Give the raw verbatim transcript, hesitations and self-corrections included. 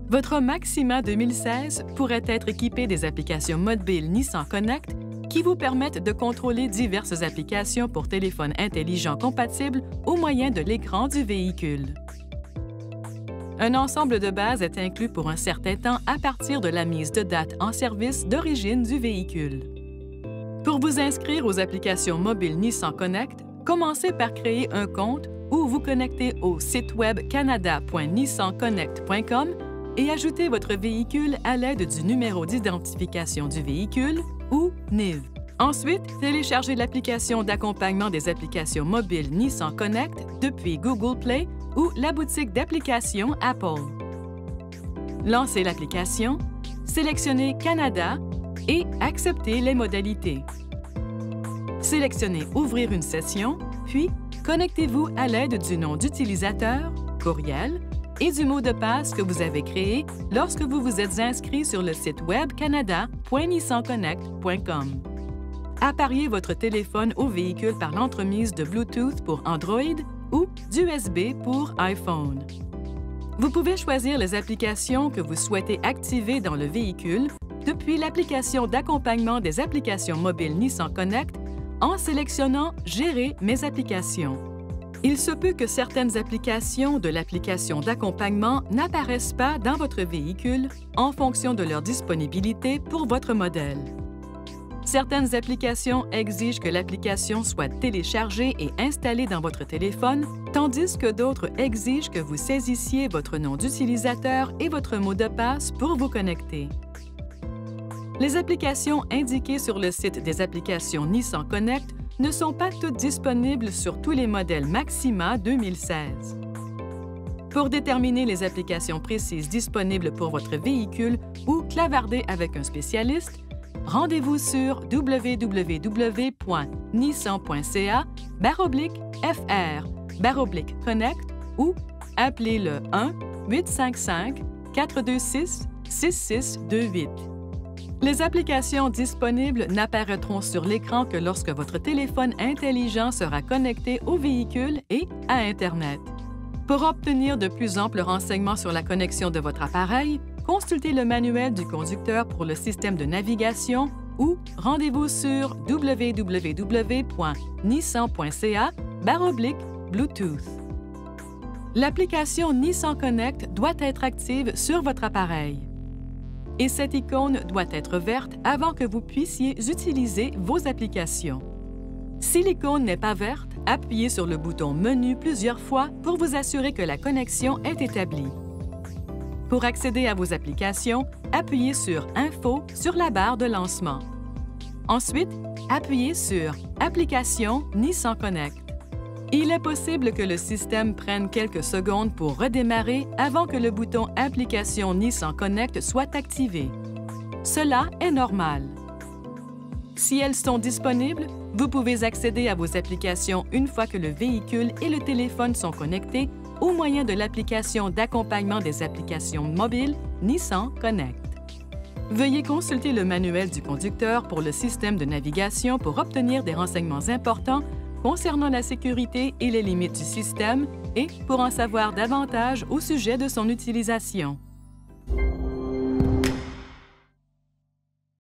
Votre Maxima deux mille seize pourrait être équipé des applications mobiles Nissan Connect qui vous permettent de contrôler diverses applications pour téléphone intelligent compatibles au moyen de l'écran du véhicule. Un ensemble de base est inclus pour un certain temps à partir de la mise de date en service d'origine du véhicule. Pour vous inscrire aux applications mobiles Nissan Connect, commencez par créer un compte ou vous connecter au site web canada point nissan connect point com et ajoutez votre véhicule à l'aide du numéro d'identification du véhicule ou N I V. Ensuite, téléchargez l'application d'accompagnement des applications mobiles Nissan Connect depuis Google Play ou la boutique d'applications Apple. Lancez l'application, sélectionnez Canada et acceptez les modalités. Sélectionnez Ouvrir une session, puis connectez-vous à l'aide du nom d'utilisateur, courriel et du mot de passe que vous avez créé lorsque vous vous êtes inscrit sur le site web canada point nissan connect point com. Appariez votre téléphone au véhicule par l'entremise de Bluetooth pour Android ou d'U S B pour iPhone. Vous pouvez choisir les applications que vous souhaitez activer dans le véhicule depuis l'application d'accompagnement des applications mobiles Nissan Connect en sélectionnant « Gérer mes applications ». Il se peut que certaines applications de l'application d'accompagnement n'apparaissent pas dans votre véhicule en fonction de leur disponibilité pour votre modèle. Certaines applications exigent que l'application soit téléchargée et installée dans votre téléphone, tandis que d'autres exigent que vous saisissiez votre nom d'utilisateur et votre mot de passe pour vous connecter. Les applications indiquées sur le site des applications Nissan Connect ne sont pas toutes disponibles sur tous les modèles Maxima deux mille seize. Pour déterminer les applications précises disponibles pour votre véhicule ou clavarder avec un spécialiste, rendez-vous sur w w w point nissan point c a barre oblique f r barre oblique connect ou appelez le un huit cinq cinq quatre deux six six six deux huit. Les applications disponibles n'apparaîtront sur l'écran que lorsque votre téléphone intelligent sera connecté au véhicule et à Internet. Pour obtenir de plus amples renseignements sur la connexion de votre appareil, consultez le manuel du conducteur pour le système de navigation ou rendez-vous sur w w w point nissan point c a barre oblique Bluetooth. L'application Nissan Connect doit être active sur votre appareil. Et cette icône doit être verte avant que vous puissiez utiliser vos applications. Si l'icône n'est pas verte, appuyez sur le bouton Menu plusieurs fois pour vous assurer que la connexion est établie. Pour accéder à vos applications, appuyez sur Info sur la barre de lancement. Ensuite, appuyez sur Applications Nissan Connect. Il est possible que le système prenne quelques secondes pour redémarrer avant que le bouton Applications Nissan Connect soit activé. Cela est normal. Si elles sont disponibles, vous pouvez accéder à vos applications une fois que le véhicule et le téléphone sont connectés au moyen de l'application d'accompagnement des applications mobiles Nissan Connect. Veuillez consulter le manuel du conducteur pour le système de navigation pour obtenir des renseignements importants concernant la sécurité et les limites du système et pour en savoir davantage au sujet de son utilisation.